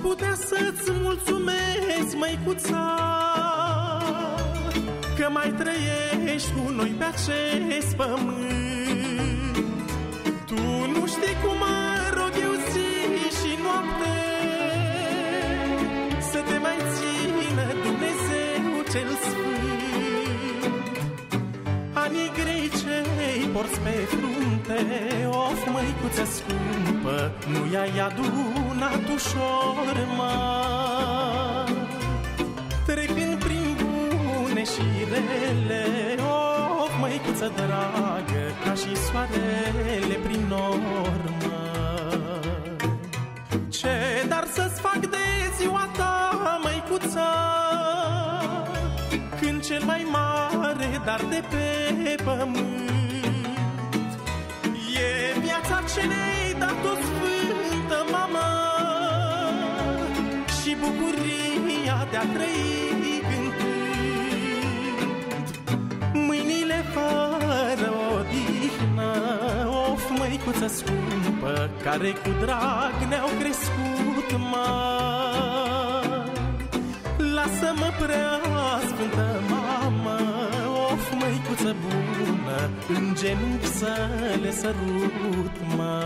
putea să-ți mulțumesc, măicuța, că mai trăiești cu noi pe acest pământ. Tu nu știi cum mă rog eu zi și noapte să te mai țină Dumnezeu cel Sfânt. Anii grei ce-i porți pe frunte, of, măicuță scumpă, nu i-ai adunat ușor, mă. Trecând prin bune și rele, of, măicuță dragă, ca și soarele prin normă. Ce dar să-ți fac de ziua ta, măicuță, când cel mai mare dar de pe pământ e viața ce ne-ai dat-o sfântă, mamă, și bucuria de a trăi cântând. Mâinile fără odihnă, of, măicuță scumpă, care cu drag ne-au crescut, mă. Lasă-mă prea sfântă mamă, of, măicuță bună, în genunchi să le sărut, mă.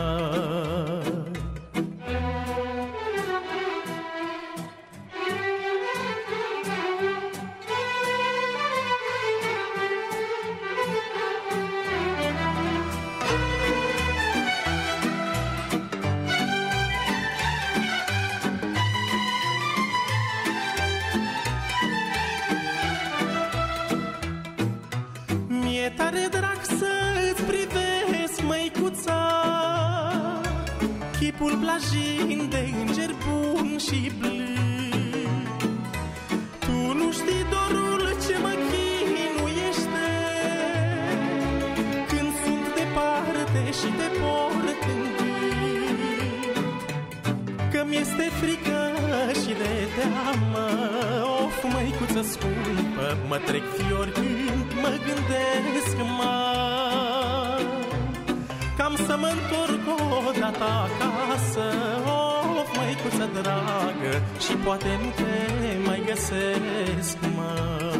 Mi-e tare drag să-ți privesc, măicuța, chipul plajind de înger bun și blând. Tu nu știi dorul ce mă chinuiește când sunt departe și te port în gând. Că mi-este frică și de teamă, of, măicuță scumpă, mă trec fiori când mă gândesc, mă. Cam să mă întorc odată acasă, of, măicuță dragă, și poate nu te mai găsesc, mă.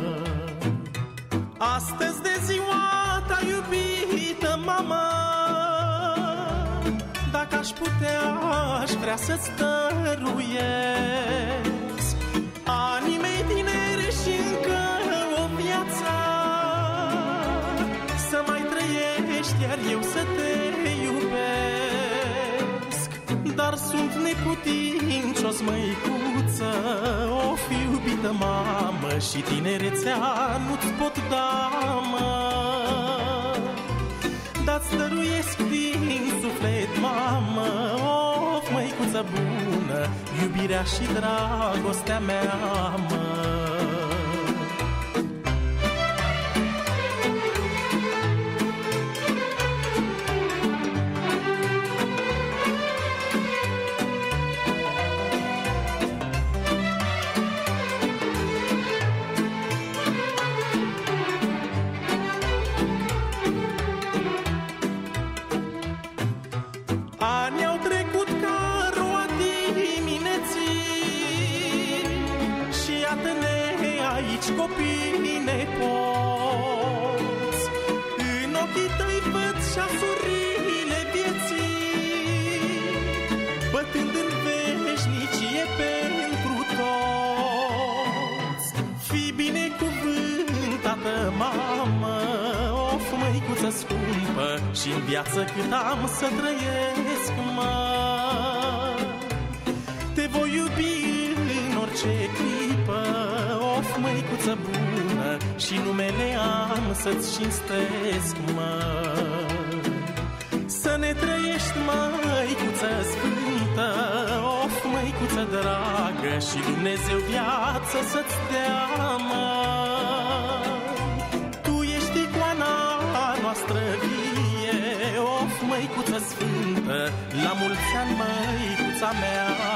Astăzi de ziua ta iubită, mamă, dacă aș putea, aș vrea să-ți dăruiesc anii mei tineri și încă o viață să mai trăiești, iar eu să te iubesc. Dar sunt neputincios, măicuță, of, iubită mamă, și tinerețea nu-ți pot da, mă. Dar-ți dăruiesc din suflet, mamă, of, măicuță bună, iubirea și dragostea mea, mă. Anii au trecut ca roa dimineții și iată-ne aici, copii nepoți. În ochii tăi văd șasurile vieții, bătând în veșnicie pentru toți. Fii binecuvântată, mamă, of, măicuță scumpă, și-n viață cât am să trăiesc, mă. Te voi iubi în orice clipă, of, măicuță bună, și numele am să-ți cinstesc, mă. Să ne trăiești, măicuță sfântă, of, măicuță dragă, și Dumnezeu viață să-ți dea, mă. Tu ești icoana noastră vie, of, măicuță sfântă, la mulți ani, măicuța mea.